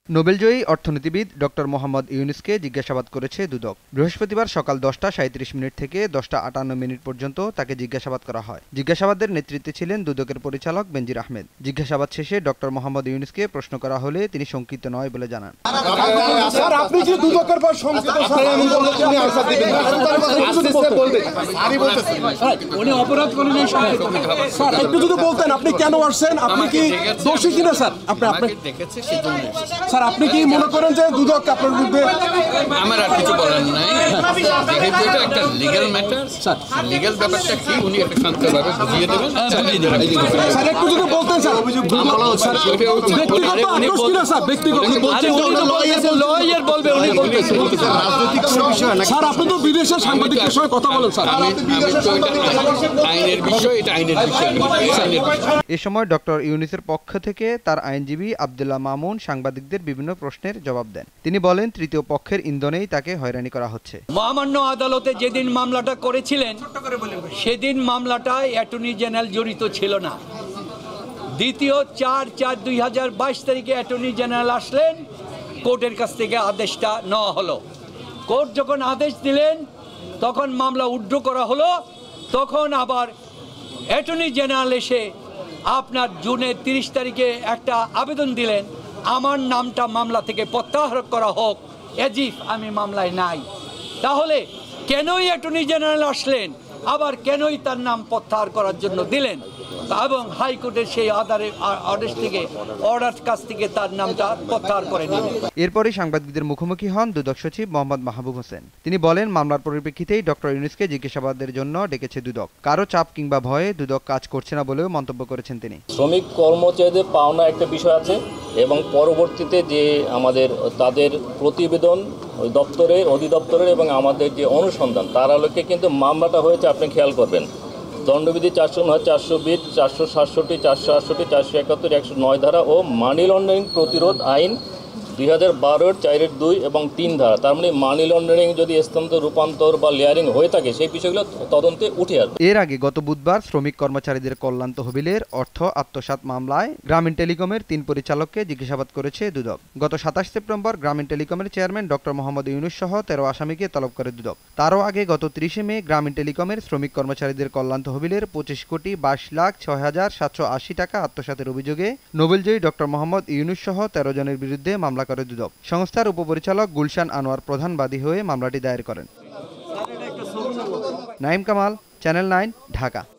নোবেলজয়ী অর্থনীতিবিদ ডক্টর মোহাম্মদ ইউনুসকে জিজ্ঞাসাবাদ করেছে দুদক। বৃহস্পতিবার সকাল 10টা 37 মিনিট থেকে 10টা 58 মিনিট পর্যন্ত তাকে জিজ্ঞাসাবাদ করা হয়। জিজ্ঞাসাবাদের নেতৃত্বে ছিলেন দুদকের পরিচালক বেনজির আহমেদ। জিজ্ঞাসাবাদ শেষে ডক্টর মোহাম্মদ ইউনুসকে প্রশ্ন করা হলে তিনি শঙ্কিত নয় বলে জানান। আপনি কি মনে করেন যে দুদক আপনার বিরুদ্ধে? আমার আর কিছু বলার নাই, যেহেতু এটা একটা লিগ্যাল ম্যাটার, লিগ্যাল ব্যাপারটা কি উনি একটা শান্তভাবে বুঝিয়ে দেবেন। স্যার একটু যদি বলতেন স্যার, স্যার আপনি তো বিদেশের সাংবাদিকদের সঙ্গে কথা বলেন স্যার। আইনের বিষয়, এটা আইনের বিষয়। এ সময় ডক্টর ইউনুসের পক্ষ থেকে তার আইনজীবী আব্দুল্লাহ মামুন সাংবাদিকদের বিভিন্ন প্রশ্নের জবাব দেন। তিনি বলেন, তৃতীয় পক্ষের ইন্ধনেই তাকে হয়রানি করা হচ্ছে। মহামান্য আদালতে যেদিন মামলাটা করেছিলেন সেদিন মামলাটায় অ্যাটর্নি জেনারেল জড়িত ছিল না। দ্বিতীয় 4/4/2022 তারিখে অ্যাটর্নি জেনারেল আসলেন, কোর্টের কাছ থেকে আদেশটা নেওয়া হলো। কোর্ট যখন আদেশ দিলেন তখন মামলা উইথড্র করা হলো। তখন আবার অ্যাটর্নি জেনারেল এসে আপনার জুনের 30 তারিখে একটা আবেদন দিলেন, আমার নামটা মামলা থেকে প্রত্যাহার করা হোক, এজিফ আমি মামলায় নাই। তাহলে কেনই অ্যাটর্নি জেনারেল আসলেন, আবার কেনই তার নাম প্রত্যাহার করার জন্য দিলেন, এবং হাইকোর্টের সেই আদেশ থেকে অর্ডার কাছ থেকে তার নামটা প্রত্যাহার করে নিলেন। এরপরই সাংবাদিকদের মুখোমুখি হন দুদক সচিব মোহাম্মদ মাহবুব হোসেন। তিনি বলেন, মামলার পরিপ্রেক্ষিতেই ডক্টর ইউনুসকে জিজ্ঞাসাবাদের জন্য ডেকেছে দুদক। কারো চাপ কিংবা ভয়ে দুদক কাজ করছে না বলেও মন্তব্য করেছেন তিনি। শ্রমিক কর্মচারীদের পাওনা একটা বিষয় আছে, এবং পরবর্তীতে যে আমাদের তাদের প্রতিবেদন ওই দপ্তরের, অধিদপ্তরের এবং আমাদের যে অনুসন্ধান, তার আলোকে কিন্তু মামলাটা হয়েছে। আপনি খেয়াল করবেন, দণ্ডবিধি 409, 420, 467, 468, 471, 109 ধারা ও মানি লন্ডারিং প্রতিরোধ আইন 2012 4-2 এবং 3 ধারা। তার মানে মানি লন্ডারিং যদি স্থানান্তর, রূপান্তর বা লেয়ারিং হয়ে থাকে, সেই বিষয়গুলো তদন্তে উঠে আসবে। এর আগে গত বুধবার শ্রমিক কর্মচারীদের কল্যাণ তহবিলের অর্থ আত্মসাৎ মামলায় গ্রামীণ টেলিকমের 3 পরিচালককে জিজ্ঞাসাবাদ করেছে দুদক। গত 27 সেপ্টেম্বর গ্রামীণ টেলিকমের চেয়ারম্যান ডক্টর মোহাম্মদ ইউনুস সহ 13 আসামিকে তলব করে দুদক। তারও আগে গত 30 মে গ্রামীণ টেলিকমের শ্রমিক কর্মচারীদের কল্যাণ তহবিলের 25,22,06,780 টাকা আত্মসাতের অভিযোগে নোবেলজয়ী ডক্টর মোহাম্মদ ইউনুস সহ 13 জনের বিরুদ্ধে মামলা করে দুদক। সংস্থার উপপরিচালক গুলশান আনোয়ার প্রধান বাদী হয়ে মামলাটি দায়ের করেন। নাইম কামাল, চ্যানেল 9, ঢাকা।